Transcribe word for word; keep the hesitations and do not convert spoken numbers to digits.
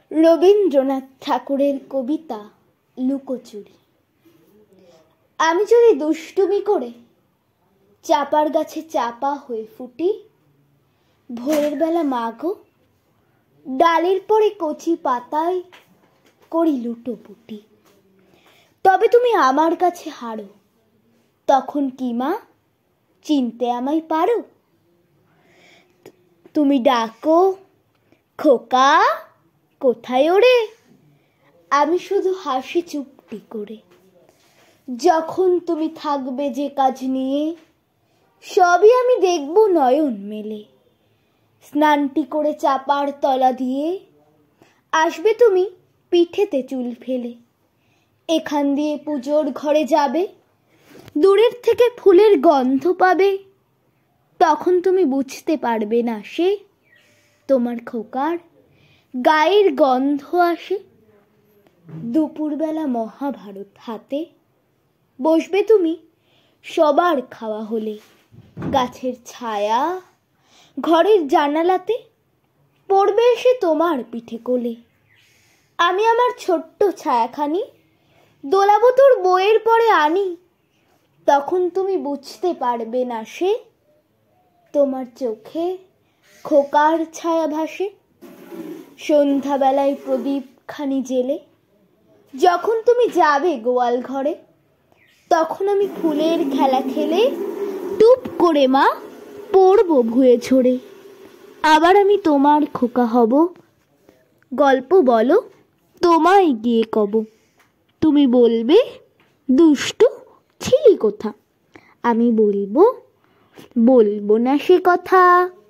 রবীন্দ্রনাথ ঠাকুরের কবিতা লুকোচুরি। আমি যদি দুষ্টুমি করে চাপার গাছে চাপা হয়ে ফুটি, ভোরের বেলা মাগো ডালের পরে কচি পাতায় করি লুটোপুটি। তবে তুমি আমার কাছে হারো, তখন কি মা চিনতে আমায় পারো? তুমি ডাকো খোকা কোথায় ওরে, আমি শুধু হাসি চুপটি করে। যখন তুমি থাকবে যে কাজ নিয়ে, সবই আমি দেখব নয়ন মেলে। স্নানটি করে চাপার তলা দিয়ে আসবে তুমি পিঠেতে চুল ফেলে। এখান দিয়ে পুজোর ঘরে যাবে, দূরের থেকে ফুলের গন্ধ পাবে। তখন তুমি বুঝতে পারবে না সে তোমার খোকার গায়ের গন্ধ আসে। দুপুরবেলা মহাভারত হাতে বসবে তুমি সবার খাওয়া হলে। গাছের ছায়া ঘরের জানালাতে পড়বে এসে তোমার পিঠে কোলে। আমি আমার ছোট্ট ছায়াখানি দোলাবো তোর বইয়ের পরে আনি। তখন তুমি বুঝতে পারবে না সে তোমার চোখে খোকার ছায়া ভাসে। সন্ধ্যাবেলায় প্রদীপ খানি জেলে যখন তুমি যাবে গোয়াল ঘরে, তখন আমি ফুলের খেলা খেলে টুপ করে মা পড়বো ভুয়ে ঝরে। আবার আমি তোমার খোকা হব, গল্প বলো তোমায় গিয়ে কব। তুমি বলবে দুষ্টু ছিলি কোথা, আমি বলবো বলবো না সে কথা।